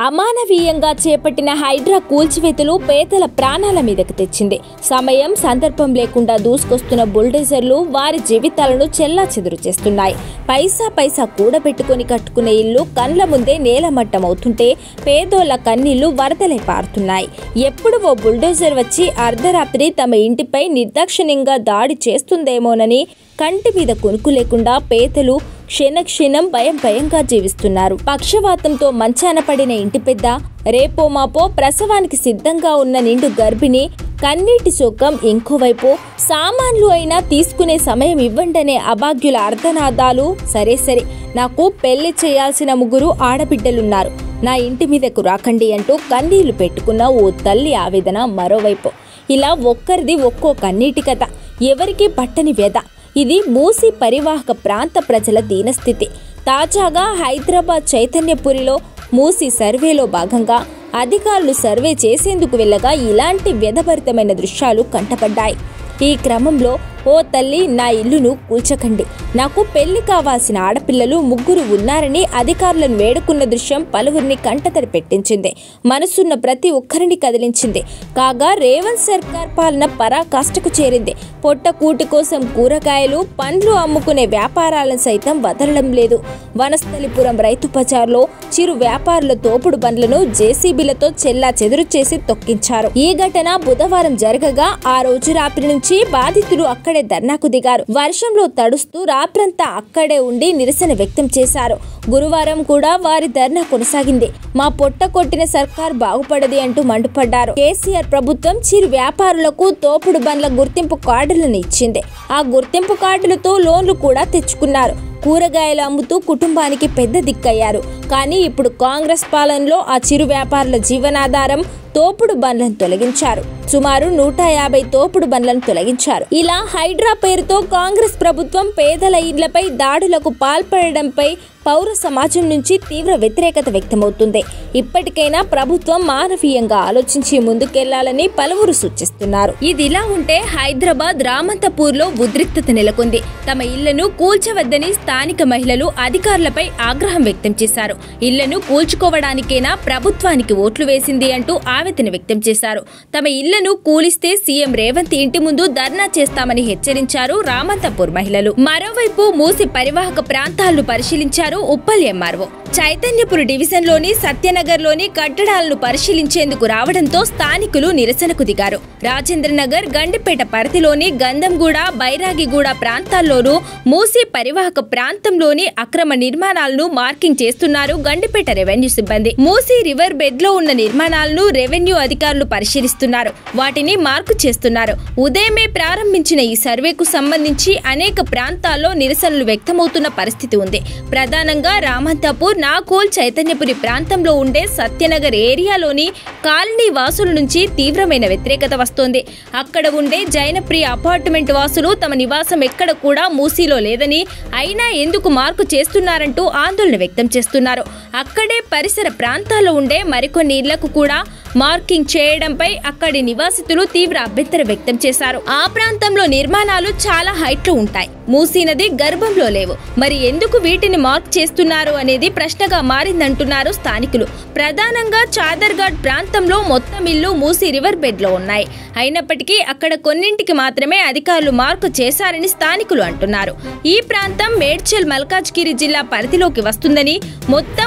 అమానవీయంగా చేపట్టిన హైడ్రా కూల్చివేతలు పేదల ప్రాణాల మీదకు తెచ్చింది. సమయం సందర్భం లేకుండా దూసుకొస్తున్న బుల్డోజర్లు వారి జీవితాలను చెల్లాచెదురు చేస్తున్నాయి. పైసా కూడబెట్టుకుని కట్టుకున్న ఇల్లు కండ్ల ముందే నేలమట్టమవుతుంటే పేదోళ్ల కన్నీళ్లు వరదలై పారుతున్నాయి. ఎప్పుడు ఓ బుల్డోజర్ వచ్చి అర్ధరాత్రి తమ ఇంటిపై నిర్దాక్షిణ్యంగా దాడి చేస్తుందేమోనని కంటి మీద కొనుక్కు లేకుండా పేదలు క్షణక్షణం భయంగా జీవిస్తున్నారు. పక్షవాతంతో మంచాన పడిన ఇంటి పెద్ద, రేపో మాపో ప్రసవానికి సిద్ధంగా ఉన్న నిండు గర్భిణి కన్నీటి శోకం ఇంకోవైపు. సామాన్లు అయినా తీసుకునే సమయం ఇవ్వండనే అభాగ్యుల అర్ధనాదాలు. సరే నాకు పెళ్లి చేయాల్సిన 3 ఆడబిడ్డలున్నారు, నా ఇంటి మీదకు రాకండి అంటూ కన్నీళ్లు పెట్టుకున్న ఓ తల్లి ఆవేదన మరోవైపు. ఇలా ఒక్కరిది ఒక్కో కన్నీటి కథ, ఎవరికి పట్టని వ్యధ. ఇది మూసీ పరివాహక ప్రాంత ప్రజల దీనస్థితి. తాజాగా హైదరాబాద్ చైతన్యపురిలో మూసీ సర్వేలో భాగంగా అధికారులు సర్వే చేసేందుకు వెళ్ళగా ఇలాంటి వ్యధభరితమైన దృశ్యాలు కంటపడ్డాయి. ఈ క్రమంలో ఓ తల్లి, నా ఇల్లును కూల్చకండి, నాకు పెళ్లి కావాల్సిన ఆడపిల్లలు 3 ఉన్నారని అధికారులను వేడుకున్న దృశ్యం పలువురిని కంటతడి పెట్టించింది. మనసున్న ప్రతి ఒక్కరిని కదిలించింది. కాగా రేవంత్ సర్కార్ పాలన పరాకాష్ఠకు చేరింది. పొట్ట కూటి కోసం కూరగాయలు, పండ్లు అమ్ముకునే వ్యాపారాలను సైతం వదలడం లేదు. వనస్థలిపురం రైతు బజార్లో చిరు వ్యాపారుల తోపుడు బండ్లను జేసీబీలతో చెల్లాచెదురు చేసి తొక్కించారు. ఈ ఘటన బుధవారం జరగగా ఆ రోజు రాత్రి నుంచి బాధితులు అక్కడే ధర్నాకు దిగారు. వర్షంలో తడుస్తూ రాత్రంతా అక్కడే ఉండి నిరసన వ్యక్తం చేశారు. గురువారం కూడా వారి ధర్నా కొనసాగింది. మా పొట్ట కొట్టిన సర్కార్ బాగుపడది అంటూ మండిపడ్డారు. కేసీఆర్ ప్రభుత్వం చిరు వ్యాపారులకు తోపుడు బండ్ల గుర్తింపు కార్డులను ఇచ్చింది. ఆ గుర్తింపు కార్డులతో లోన్లు కూడా తెచ్చుకున్నారు. కూరగాయలు అమ్ముతూ కుటుంబానికి పెద్ద దిక్కయ్యారు. కానీ ఇప్పుడు కాంగ్రెస్ పాలనలో ఆ చిరు వ్యాపారుల జీవనాధారం తోపుడు బండ్లను తొలగించారు. సుమారు 150 తోపుడు బండ్లను తొలగించారు. ఇలా హైడ్రా పేరుతో కాంగ్రెస్ ప్రభుత్వం పేదల ఇళ్లపై దాడులకు పాల్పడడంపై పౌర సమాజం నుంచి తీవ్ర వ్యతిరేకత వ్యక్తమవుతుంది. ఇప్పటికైనా ప్రభుత్వం మానవీయంగా ఆలోచించి ముందుకెళ్లాలని పలువురు సూచిస్తున్నారు. ఇదిలా ఉంటే హైదరాబాద్ రామంతపూర్లో ఉద్రిక్తత నెలకొంది. తమ ఇళ్లను కూల్చవద్దని స్థానిక మహిళలు అధికారులపై ఆగ్రహం వ్యక్తం చేశారు. ఇళ్లను కూల్చుకోవడానికైనా ప్రభుత్వానికి ఓట్లు వేసింది అంటూ ఆవేదన వ్యక్తం చేశారు. తమ ఇళ్లను కూలిస్తే సీఎం రేవంత్ ఇంటి ముందు ధర్నా చేస్తామని హెచ్చరించారు రామంతపూర్ మహిళలు. మరోవైపు మూసి పరివాహక ప్రాంతాలను పరిశీలించారు ఉప్పల్ ఎంఆర్ఓ. చైతన్యపురి డివిజన్లోని సత్యనగర్లోని కట్టడాలను పరిశీలించేందుకు రావడంతో స్థానికులు నిరసనకు దిగారు. రాజేంద్రనగర్, గండిపేట పరిధిలోని గంధంగూడ, బైరాగిగూడ ప్రాంతాల్లోనూ మూసీ పరివాహక ప్రాంతంలోని అక్రమ నిర్మాణాలను మార్కింగ్ చేస్తున్నారు గండిపేట రెవెన్యూ సిబ్బంది. మూసీ రివర్ బెడ్ లో ఉన్న నిర్మాణాలను రెవెన్యూ అధికారులు పరిశీలిస్తున్నారు. వాటిని మార్కు చేస్తున్నారు. ఉదయమే ప్రారంభించిన ఈ సర్వేకు సంబంధించి అనేక ప్రాంతాల్లో నిరసనలు వ్యక్తమవుతున్న పరిస్థితి ఉంది. ప్రధానంగా రామంతపూర్, నాగోల్, చైతన్యపురి ప్రాంతంలో ఉండే సత్యనగర్ ఏరియాలోని కాలనీ వాసుల నుంచి తీవ్రమైన వ్యతిరేకత వస్తోంది. అక్కడ ఉండే జైనప్రియ అపార్ట్మెంట్ వాసులు తమ నివాసం ఎక్కడ కూడా మూసీలో లేదని, అయినా ఎందుకు మార్కు చేస్తున్నారంటూ ఆందోళన వ్యక్తం చేస్తున్నారు. అక్కడే పరిసర ప్రాంతాల్లో ఉండే మరికొన్ని ఇళ్లకు కూడా మార్కింగ్ చేయడంపై అక్కడి నివాసితులు తీవ్ర అభ్యంతరం వ్యక్తం చేశారు. ఆ ప్రాంతంలో నిర్మాణాలు చాలా హైట్ లో ఉంటాయి. మూసీ నది గర్భంలో లేవు. మరి ఎందుకు వీటిని మార్క్ చేస్తున్నారు అనేది ప్రశ్నగా మారిందంటున్నారు స్థానికులు. ప్రధానంగా చాదర్ఘాట్ ప్రాంతంలో మొత్తం ఇల్లు మూసీ రివర్ బెడ్ లో ఉన్నాయి. అయినప్పటికీ అక్కడ కొన్నింటికి మాత్రమే అధికారులు మార్కు చేశారని స్థానికులు అంటున్నారు. ఈ ప్రాంతం మేడ్చల్, మల్కాజ్గిరి జిల్లా పరిధిలోకి వస్తుందని, మొత్తం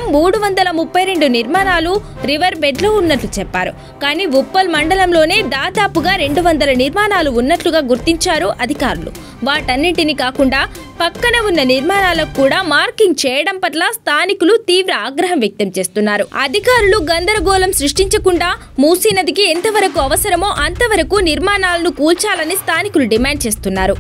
332 నిర్మాణాలు రివర్ బెడ్ లో ఉన్నట్లు చెప్పారు. కానీ ఉప్పల్ మండలంలోనే దాదాపుగా 200 నిర్మాణాలు ఉన్నట్లుగా గుర్తించారు అధికారులు. వాటన్నింటినీ కాకుండా పక్కన ఉన్న నిర్మాణాలకు కూడా మార్కింగ్ చేయడం పట్ల స్థానికులు తీవ్ర ఆగ్రహం వ్యక్తం చేస్తున్నారు. అధికారులు గందరగోళం సృష్టించకుండా మూసీ నదికి ఎంతవరకు అవసరమో అంతవరకు నిర్మాణాలను కూల్చాలని స్థానికులు డిమాండ్ చేస్తున్నారు.